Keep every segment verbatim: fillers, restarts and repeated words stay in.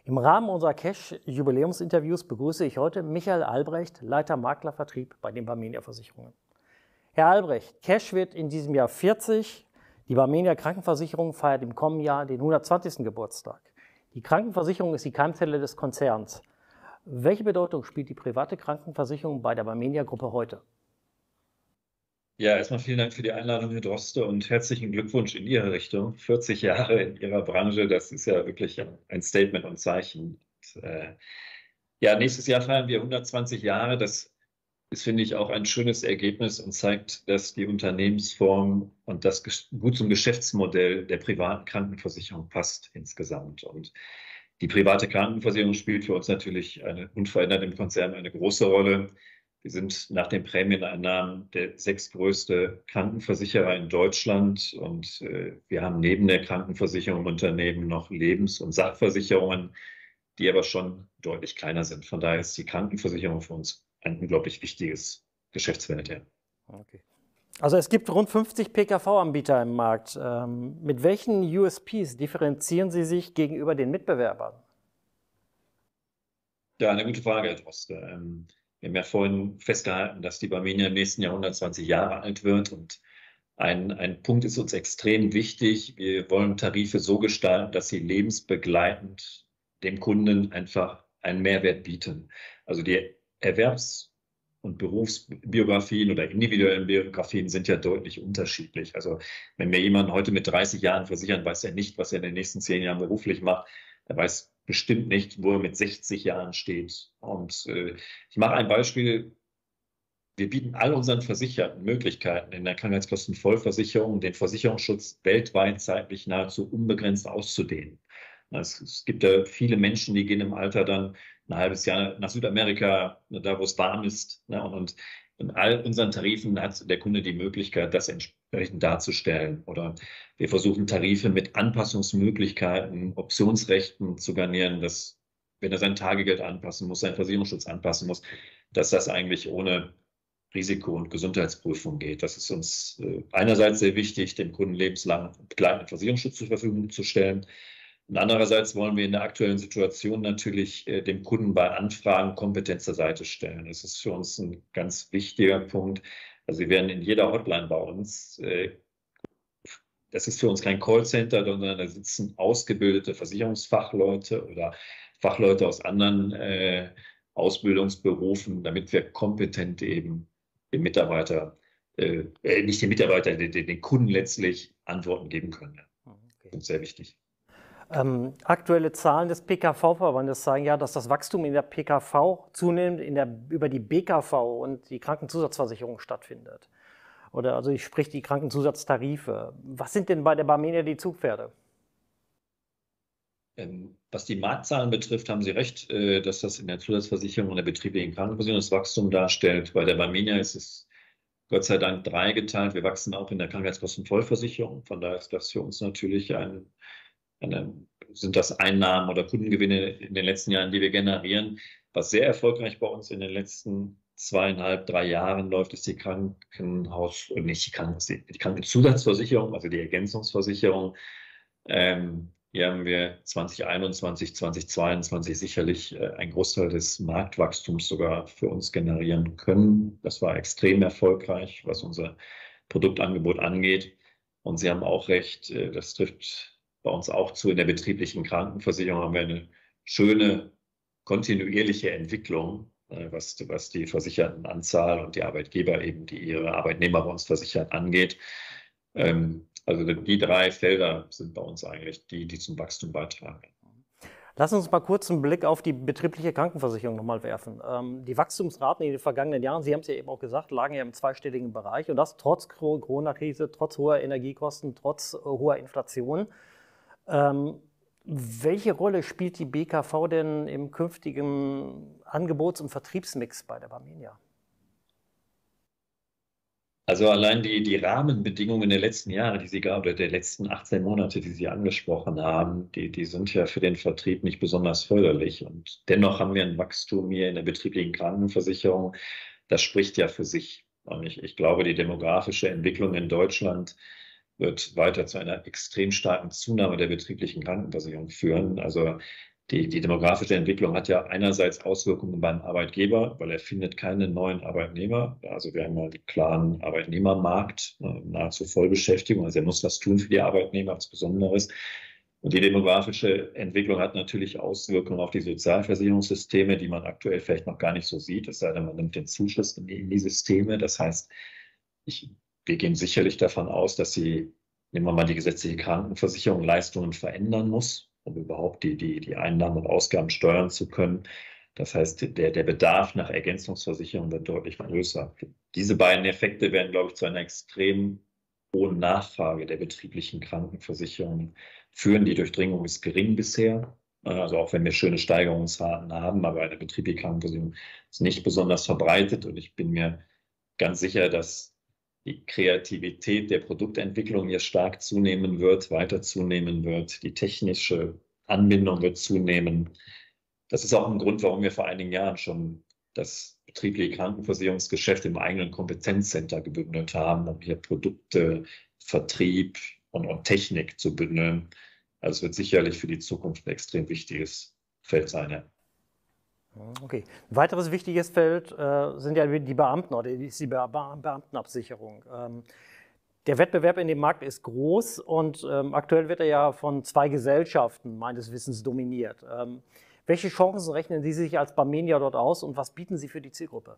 Im Rahmen unserer Cash-Jubiläumsinterviews begrüße ich heute Michael Albrecht, Leiter Maklervertrieb bei den Barmenia Versicherungen. Herr Albrecht, Cash wird in diesem Jahr vierzig. Die Barmenia Krankenversicherung feiert im kommenden Jahr den hundertzwanzigsten Geburtstag. Die Krankenversicherung ist die Keimzelle des Konzerns. Welche Bedeutung spielt die private Krankenversicherung bei der Barmenia-Gruppe heute? Ja, erstmal vielen Dank für die Einladung, Herr Droste, und herzlichen Glückwunsch in Ihre Richtung. vierzig Jahre in Ihrer Branche, das ist ja wirklich ein Statement und Zeichen. Und, äh, ja, nächstes Jahr feiern wir hundertzwanzig Jahre. Das ist, finde ich, auch ein schönes Ergebnis und zeigt, dass die Unternehmensform und das gut zum Geschäftsmodell der privaten Krankenversicherung passt insgesamt. Und die private Krankenversicherung spielt für uns natürlich eine, unverändert im Konzern eine große Rolle. Wir sind nach den Prämieneinnahmen der sechstgrößte Krankenversicherer in Deutschland und äh, wir haben neben der Krankenversicherung im Unternehmen noch Lebens- und Sachversicherungen, die aber schon deutlich kleiner sind. Von daher ist die Krankenversicherung für uns ein unglaublich wichtiges Geschäftsfeld. Ja. Okay. Also es gibt rund fünfzig P K V-Anbieter im Markt. Ähm, mit welchen U S Ps differenzieren Sie sich gegenüber den Mitbewerbern? Ja, eine gute Frage, Herr Droste. Ähm, Wir haben ja vorhin festgehalten, dass die Barmenia im nächsten Jahr hundertzwanzig Jahre alt wird. Und ein, ein Punkt ist uns extrem wichtig. Wir wollen Tarife so gestalten, dass sie lebensbegleitend dem Kunden einfach einen Mehrwert bieten. Also die Erwerbs- und Berufsbiografien oder individuellen Biografien sind ja deutlich unterschiedlich. Also wenn mir jemand heute mit dreißig Jahren versichert, weiß er nicht, was er in den nächsten zehn Jahren beruflich macht. Er weiß bestimmt nicht, wo er mit sechzig Jahren steht. Und äh, ich mache ein Beispiel. Wir bieten all unseren Versicherten Möglichkeiten in der Krankheitskostenvollversicherung, den Versicherungsschutz weltweit zeitlich nahezu unbegrenzt auszudehnen. Es, es gibt ja viele Menschen, die gehen im Alter dann ein halbes Jahr nach Südamerika, da wo es warm ist. Ne, und in all unseren Tarifen hat der Kunde die Möglichkeit, das entsprechend darzustellen. Oder wir versuchen Tarife mit Anpassungsmöglichkeiten, Optionsrechten zu garnieren, dass, wenn er sein Tagegeld anpassen muss, seinen Versicherungsschutz anpassen muss, dass das eigentlich ohne Risiko- und Gesundheitsprüfung geht. Das ist uns äh, einerseits sehr wichtig, dem Kunden lebenslang begleitenden Versicherungsschutz zur Verfügung zu stellen. Und andererseits wollen wir in der aktuellen Situation natürlich äh, dem Kunden bei Anfragen Kompetenz zur Seite stellen. Das ist für uns ein ganz wichtiger Punkt. Also wir werden in jeder Hotline bei uns, äh, das ist für uns kein Callcenter, sondern da sitzen ausgebildete Versicherungsfachleute oder Fachleute aus anderen äh, Ausbildungsberufen, damit wir kompetent eben den Mitarbeiter, äh, nicht den Mitarbeiter, den, den Kunden letztlich Antworten geben können. Okay. Das ist sehr wichtig. Ähm, aktuelle Zahlen des P K V-Verbandes zeigen ja, dass das Wachstum in der P K V zunehmend in der, über die B K V und die Krankenzusatzversicherung stattfindet. Oder also ich sprich die Krankenzusatztarife. Was sind denn bei der Barmenia die Zugpferde? Ähm, was die Marktzahlen betrifft, haben Sie recht, äh, dass das in der Zusatzversicherung und der betrieblichen Krankenversicherung das Wachstum darstellt. Bei der Barmenia ist es Gott sei Dank dreigeteilt. Wir wachsen auch in der Krankheitskostenvollversicherung. Von daher ist das für uns natürlich ein, eine, sind das Einnahmen oder Kundengewinne in den letzten Jahren, die wir generieren. Was sehr erfolgreich bei uns in den letzten zweieinhalb, drei Jahren läuft, ist die Krankenhaus, nicht die Krankenhaus, die Krankenzusatzversicherung, also die Ergänzungsversicherung. Ähm, hier haben wir zwanzig einundzwanzig, zwanzig zweiundzwanzig sicherlich äh, einen Großteil des Marktwachstums sogar für uns generieren können. Das war extrem erfolgreich, was unser Produktangebot angeht. Und Sie haben auch recht, äh, das trifft bei uns auch zu. In der betrieblichen Krankenversicherung haben wir eine schöne kontinuierliche Entwicklung, äh, was, was die Versichertenanzahl und die Arbeitgeber eben, die ihre Arbeitnehmer bei uns versichern, angeht. Ähm, also die drei Felder sind bei uns eigentlich die, die zum Wachstum beitragen. Lass uns mal kurz einen Blick auf die betriebliche Krankenversicherung nochmal werfen. Ähm, die Wachstumsraten in den vergangenen Jahren, Sie haben es ja eben auch gesagt, lagen ja im zweistelligen Bereich und das trotz Corona-Krise, trotz hoher Energiekosten, trotz äh, hoher Inflation. Ähm, welche Rolle spielt die B K V denn im künftigen Angebots- und Vertriebsmix bei der Barmenia? Also allein die, die Rahmenbedingungen der letzten Jahre, die Sie gerade, oder der letzten achtzehn Monate, die Sie angesprochen haben, die, die sind ja für den Vertrieb nicht besonders förderlich. Und dennoch haben wir ein Wachstum hier in der betrieblichen Krankenversicherung. Das spricht ja für sich. Und ich, ich glaube, die demografische Entwicklung in Deutschland wird weiter zu einer extrem starken Zunahme der betrieblichen Krankenversicherung führen. Also Die, die demografische Entwicklung hat ja einerseits Auswirkungen beim Arbeitgeber, weil er findet keine neuen Arbeitnehmer. Also wir haben ja einen klaren Arbeitnehmermarkt, nahezu Vollbeschäftigung. Also er muss was tun für die Arbeitnehmer, was Besonderes. Und die demografische Entwicklung hat natürlich Auswirkungen auf die Sozialversicherungssysteme, die man aktuell vielleicht noch gar nicht so sieht, es sei denn, man nimmt den Zuschuss in die, in die Systeme. Das heißt, ich, wir gehen sicherlich davon aus, dass sie, nehmen wir mal die gesetzliche Krankenversicherung, Leistungen verändern muss, um überhaupt die, die, die Einnahmen und Ausgaben steuern zu können. Das heißt, der, der Bedarf nach Ergänzungsversicherung wird deutlich größer. Diese beiden Effekte werden, glaube ich, zu einer extrem hohen Nachfrage der betrieblichen Krankenversicherung führen. Die Durchdringung ist gering bisher. Also auch wenn wir schöne Steigerungsraten haben, aber eine betriebliche Krankenversicherung ist nicht besonders verbreitet. Und ich bin mir ganz sicher, dass die Kreativität der Produktentwicklung hier stark zunehmen wird, weiter zunehmen wird. Die technische Anbindung wird zunehmen. Das ist auch ein Grund, warum wir vor einigen Jahren schon das betriebliche Krankenversicherungsgeschäft im eigenen Kompetenzcenter gebündelt haben, um hier Produkte, Vertrieb und, und Technik zu bündeln. Also es wird sicherlich für die Zukunft ein extrem wichtiges Feld sein. Ja. Okay. Ein weiteres wichtiges Feld äh, sind ja die Beamten oder die, die Be Beamtenabsicherung. Ähm, der Wettbewerb in dem Markt ist groß und ähm, aktuell wird er ja von zwei Gesellschaften meines Wissens dominiert. Ähm, welche Chancen rechnen Sie sich als Barmenia dort aus und was bieten Sie für die Zielgruppe?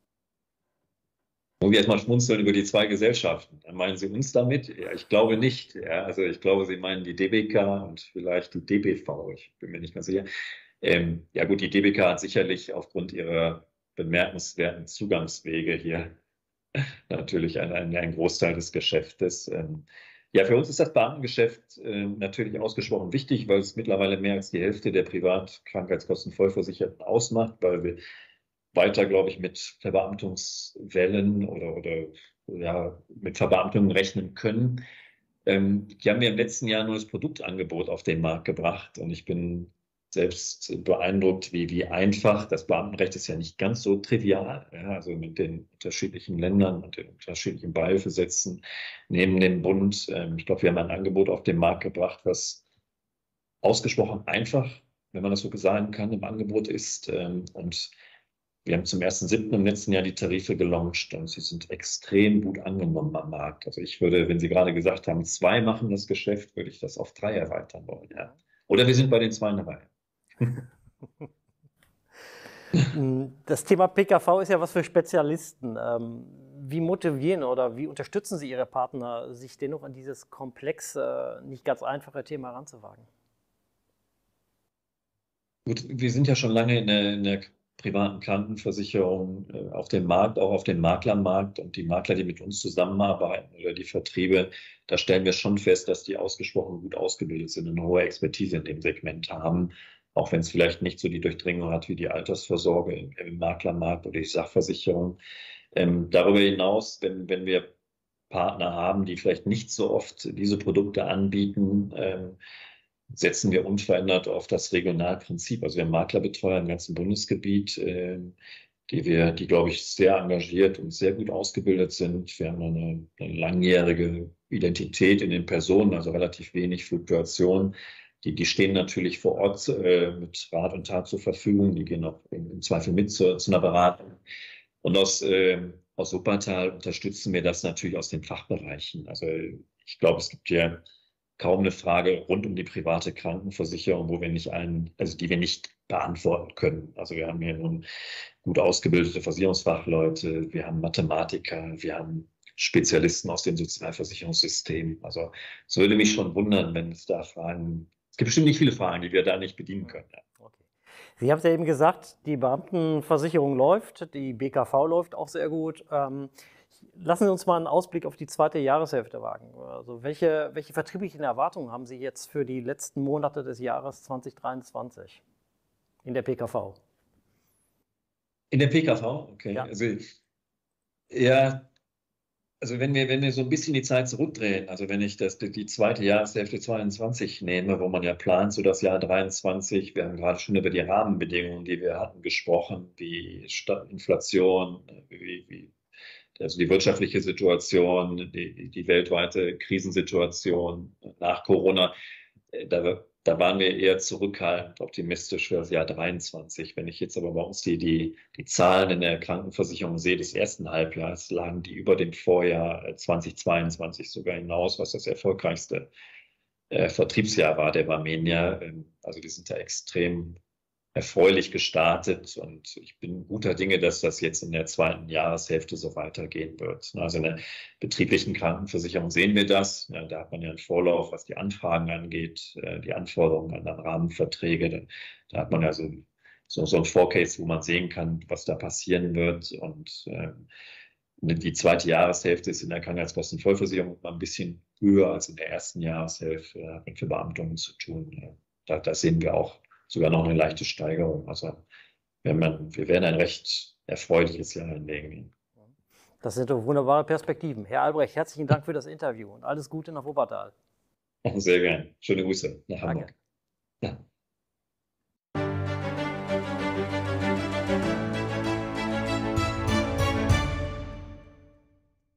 Wo wir erstmal schmunzeln über die zwei Gesellschaften. Meinen Sie uns damit? Ja, ich glaube nicht. Ja, also ich glaube, Sie meinen die D B K und vielleicht die D B V. Ich bin mir nicht mehr sicher. Ähm, ja gut, die D B K hat sicherlich aufgrund ihrer bemerkenswerten Zugangswege hier natürlich einen, einen Großteil des Geschäftes. Ähm, ja, für uns ist das Beamtengeschäft äh, natürlich ausgesprochen wichtig, weil es mittlerweile mehr als die Hälfte der Privatkrankheitskosten-Vollversicherten ausmacht, weil wir weiter, glaube ich, mit Verbeamtungswellen oder, oder ja, mit Verbeamtungen rechnen können. Ähm, die haben ja im letzten Jahr nur das Produktangebot auf den Markt gebracht und ich bin selbst beeindruckt, wie, wie einfach, das Beamtenrecht ist ja nicht ganz so trivial, ja, also mit den unterschiedlichen Ländern und den unterschiedlichen Beihilfesätzen neben dem Bund. Ähm, ich glaube, wir haben ein Angebot auf den Markt gebracht, was ausgesprochen einfach, wenn man das so sagen kann, im Angebot ist. Ähm, und wir haben zum ersten siebten im letzten Jahr die Tarife gelauncht und sie sind extrem gut angenommen am Markt. Also ich würde, wenn Sie gerade gesagt haben, zwei machen das Geschäft, würde ich das auf drei erweitern wollen. Ja. Oder wir sind bei den zwei dabei. Das Thema P K V ist ja was für Spezialisten. Wie motivieren oder wie unterstützen Sie Ihre Partner, sich dennoch an dieses komplexe, nicht ganz einfache Thema heranzuwagen? Gut, wir sind ja schon lange in der, in der privaten Krankenversicherung äh, auf dem Markt, auch auf dem Maklermarkt, und die Makler, die mit uns zusammenarbeiten oder die Vertriebe, da stellen wir schon fest, dass die ausgesprochen gut ausgebildet sind und eine hohe Expertise in dem Segment haben, auch wenn es vielleicht nicht so die Durchdringung hat wie die Altersvorsorge im, im Maklermarkt oder die Sachversicherung. Ähm, darüber hinaus, wenn, wenn wir Partner haben, die vielleicht nicht so oft diese Produkte anbieten, ähm, setzen wir unverändert auf das Regionalprinzip. Also wir haben Maklerbetreuer im ganzen Bundesgebiet, äh, die wir, die, glaube ich, sehr engagiert und sehr gut ausgebildet sind. Wir haben eine, eine langjährige Identität in den Personen, also relativ wenig Fluktuation. Die, die stehen natürlich vor Ort äh, mit Rat und Tat zur Verfügung. Die gehen auch im, im Zweifel mit zu, zu einer Beratung. Und aus, äh, aus Wuppertal unterstützen wir das natürlich aus den Fachbereichen. Also ich glaube, es gibt ja kaum eine Frage rund um die private Krankenversicherung, wo wir nicht einen, also die wir nicht beantworten können. Also wir haben hier nun gut ausgebildete Versicherungsfachleute, wir haben Mathematiker, wir haben Spezialisten aus dem Sozialversicherungssystem. Also es würde mich schon wundern, wenn es da Fragen, es gibt bestimmt nicht viele Fragen, die wir da nicht bedienen können. Okay. Sie haben es ja eben gesagt, die Beamtenversicherung läuft, die B K V läuft auch sehr gut. Ähm, Lassen Sie uns mal einen Ausblick auf die zweite Jahreshälfte wagen. Also welche, welche vertrieblichen Erwartungen haben Sie jetzt für die letzten Monate des Jahres zwanzig dreiundzwanzig in der P K V? In der P K V? Okay. Ja. Also, ja, also wenn wir, wenn wir so ein bisschen die Zeit zurückdrehen, also wenn ich das, die zweite Jahreshälfte zweiundzwanzig nehme, wo man ja plant, so das Jahr dreiundzwanzig, wir haben gerade schon über die Rahmenbedingungen, die wir hatten, gesprochen, wie Inflation, wie, wie also die wirtschaftliche Situation, die, die weltweite Krisensituation nach Corona, da, da da waren wir eher zurückhaltend optimistisch für das Jahr dreiundzwanzig. Wenn ich jetzt aber bei uns die, die, die Zahlen in der Krankenversicherung sehe des ersten Halbjahres, lagen die über dem Vorjahr zweitausendzweiundzwanzig sogar hinaus, was das erfolgreichste äh, Vertriebsjahr war der Barmenia. Ähm, also die sind da extrem erfreulich gestartet und ich bin guter Dinge, dass das jetzt in der zweiten Jahreshälfte so weitergehen wird. Also in der betrieblichen Krankenversicherung sehen wir das. Ja, da hat man ja einen Vorlauf, was die Anfragen angeht, die Anforderungen an Rahmenverträge. Da, da hat man ja so, so, so ein Forecast, wo man sehen kann, was da passieren wird. Und ähm, die zweite Jahreshälfte ist in der Krankenhauskostenvollversicherung mal ein bisschen höher als in der ersten Jahreshälfte. Da hat man für Beamtungen zu tun. Da, da sehen wir auch sogar noch eine leichte Steigerung. Also wenn man, wir werden ein recht erfreuliches Jahr hinlegen. Das sind doch wunderbare Perspektiven. Herr Albrecht, herzlichen Dank für das Interview und alles Gute nach Wuppertal. Sehr gern. Schöne Grüße nach Hamburg. Danke. Ja.